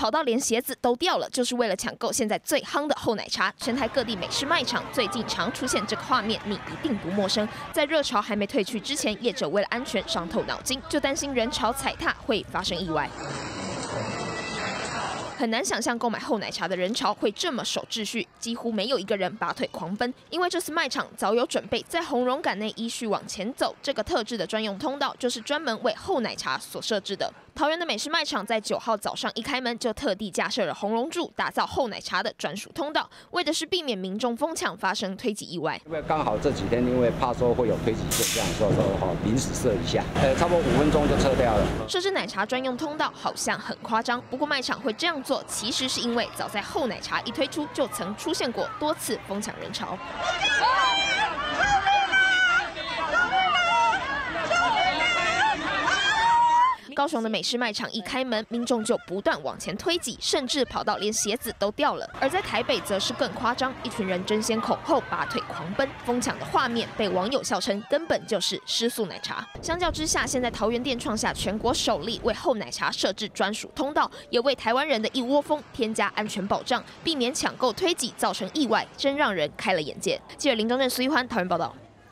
跑到连鞋子都掉了，就是为了抢购现在最夯的厚奶茶。全台各地美式卖场最近常出现这个画面，你一定不陌生。在热潮还没退去之前，业者为了安全伤透脑筋，就担心人潮踩踏会发生意外。 很难想象购买厚奶茶的人潮会这么守秩序，几乎没有一个人拔腿狂奔。因为这次卖场早有准备，在红绒杆内依序往前走，这个特制的专用通道就是专门为厚奶茶所设置的。桃园的美式卖场在9号早上一开门就特地架设了红龙柱，打造厚奶茶的专属通道，为的是避免民众疯抢发生推挤意外。 因为刚好这几天因为怕说会有推挤现象，所以说临时设一下，差不多5分钟就撤掉了。 设置奶茶专用通道好像很夸张，不过卖场会这样做，其实是因为早在厚奶茶一推出就曾出现过多次疯抢人潮。 高雄的美式卖场一开门，民众就不断往前推挤，甚至跑到连鞋子都掉了。而在台北则是更夸张，一群人争先恐后拔腿狂奔，疯抢的画面被网友笑称根本就是失速奶茶。相较之下，现在桃园店创下全国首例为厚奶茶设置专属通道，也为台湾人的一窝蜂添加安全保障，避免抢购推挤造成意外，真让人开了眼界。记者林中正、苏一欢桃园报道。